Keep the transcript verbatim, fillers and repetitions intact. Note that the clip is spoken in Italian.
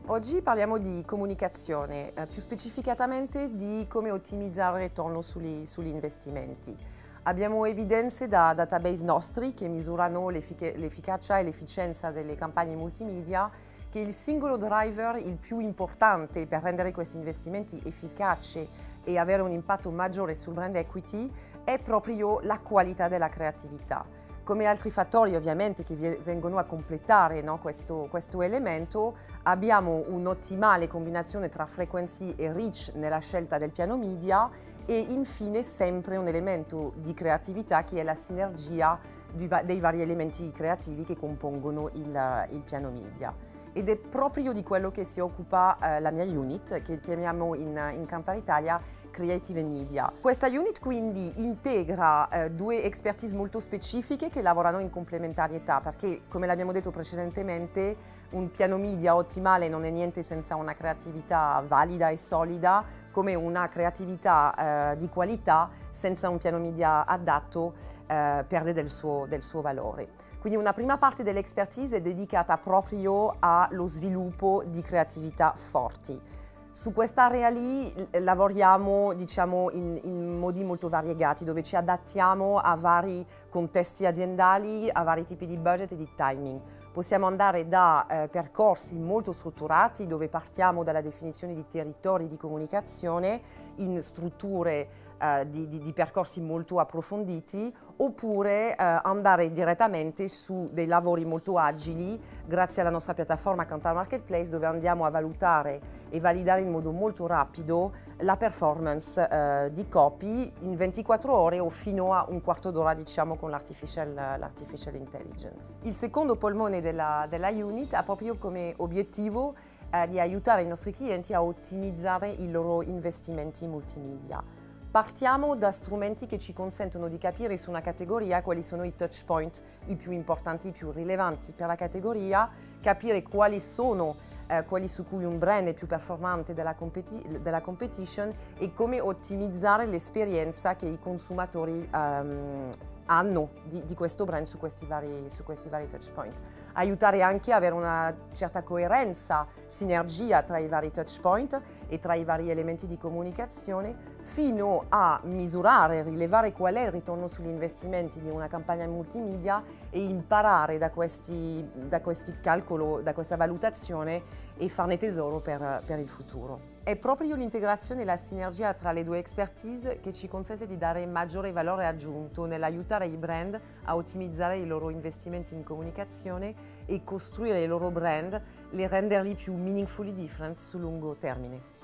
Oggi parliamo di comunicazione, eh, più specificatamente di come ottimizzare il ritorno sugli, sugli investimenti. Abbiamo evidenze da database nostri che misurano l'effic- l'efficacia e l'efficienza delle campagne multimedia, che il singolo driver, il più importante per rendere questi investimenti efficaci e avere un impatto maggiore sul brand equity, è proprio la qualità della creatività. Come altri fattori ovviamente che vengono a completare, no, questo, questo elemento, abbiamo un'ottimale combinazione tra frequency e reach nella scelta del piano media e infine sempre un elemento di creatività che è la sinergia dei vari elementi creativi che compongono il, il piano media. Ed è proprio di quello che si occupa eh, la mia unit, che chiamiamo in, in Kantar Italia Creative Media. Questa unit quindi integra eh, due expertise molto specifiche che lavorano in complementarietà, perché come l'abbiamo detto precedentemente un piano media ottimale non è niente senza una creatività valida e solida, come una creatività eh, di qualità senza un piano media adatto eh, perde del suo, del suo valore. Quindi una prima parte dell'expertise è dedicata proprio allo sviluppo di creatività forti. Su quest'area lì lavoriamo, diciamo, in, in modi molto variegati, dove ci adattiamo a vari contesti aziendali, a vari tipi di budget e di timing. Possiamo andare da eh, percorsi molto strutturati, dove partiamo dalla definizione di territori di comunicazione in strutture eh, di, di, di percorsi molto approfonditi, oppure eh, andare direttamente su dei lavori molto agili grazie alla nostra piattaforma Kantar Marketplace, dove andiamo a valutare e validare in modo molto rapido la performance eh, di copy in ventiquattro ore o fino a un quarto d'ora, diciamo, con l'artificial, l'artificial intelligence. Il secondo polmone della, della unit ha proprio come obiettivo eh, di aiutare i nostri clienti a ottimizzare i loro investimenti multimedia. Partiamo da strumenti che ci consentono di capire su una categoria quali sono i touch point, i più importanti, i più rilevanti per la categoria, capire quali sono eh, quelli su cui un brand è più performante della, competi- della competition e come ottimizzare l'esperienza che i consumatori um, hanno di, di questo brand su questi vari, su questi vari touch point. Aiutare anche a avere una certa coerenza, sinergia tra i vari touch point e tra i vari elementi di comunicazione, fino a misurare, rilevare qual è il ritorno sugli investimenti di una campagna multimedia e imparare da questi, da questi calcoli, da questa valutazione e farne tesoro per, per il futuro. È proprio l'integrazione e la sinergia tra le due expertise che ci consente di dare maggiore valore aggiunto nell'aiutare i brand a ottimizzare i loro investimenti in comunicazione e costruire i loro brand, e renderli più meaningfully different sul lungo termine.